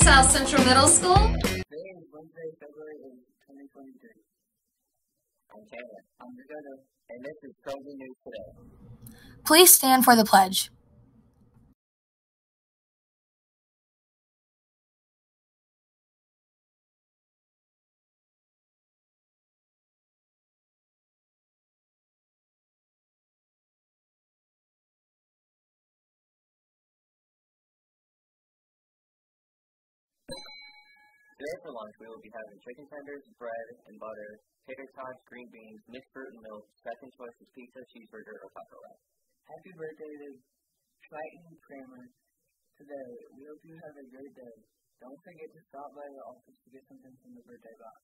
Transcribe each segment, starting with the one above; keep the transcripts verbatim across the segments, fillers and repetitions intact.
South Central Middle School. Today is Wednesday, February eighth, twenty twenty-three. I'm Taylor. I'm Dakota. And this is Crazy News Today. Please stand for the pledge. Today for lunch, we will be having chicken tenders, bread and butter, tater tots, green beans, mixed fruit and milk, second choice is pizza, cheeseburger, or taco wrap. Happy birthday to Triton Kramer. Today, we hope you have a great day. Don't forget to stop by the office to get something from the birthday box.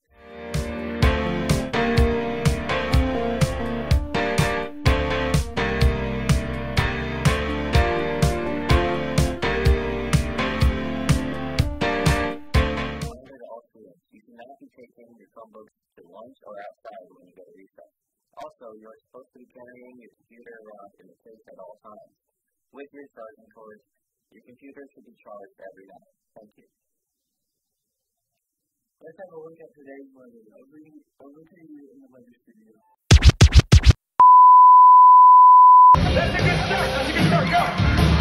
Taking your Chromebooks to lunch or outside when you go to recess. Also, you are supposed to be carrying your computer around in the case at all times. With your charging cords, your computer should be charged every night. Thank you. Let's have a look at today's weather. Over, over to you in the weather studio. That's a good start. That's a good start. Go.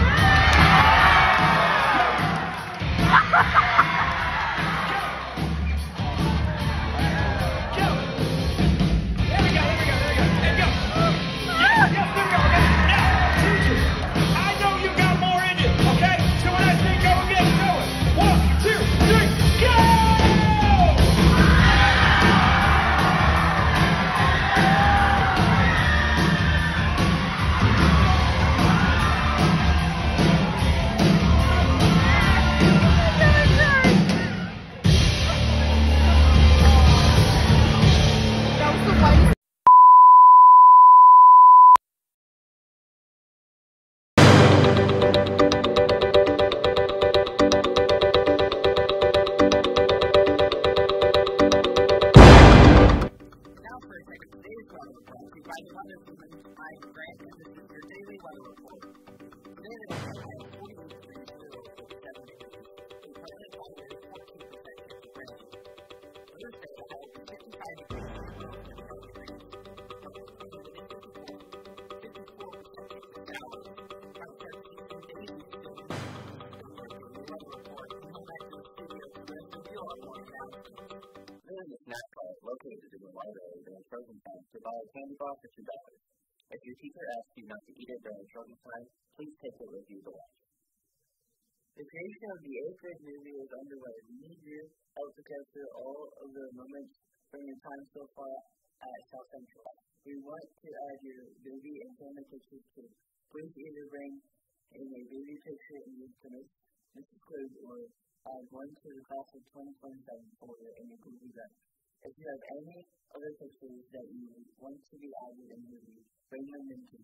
Snack cart located in the library during Trojan time to buy a candy bar for two dollars. If your teacher asks you not to eat it during Trojan time, please take it with you to lunch. The creation of the eighth grade movie is underway. We need your help to capture all of the moments from your time so far at South Central. We want to add your baby and family pictures too. Please either bring in a baby picture and give to Missus Cloud or add one to the class of twenty twenty-seven folder and include that. If you have any other pictures that you want to be added in the movie, bring them in too.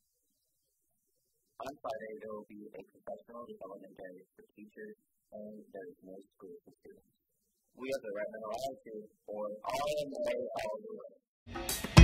On Friday, there will be a professional development day for teachers, and there is no school for students. We have the right mental attitude, or all in the way, all the way.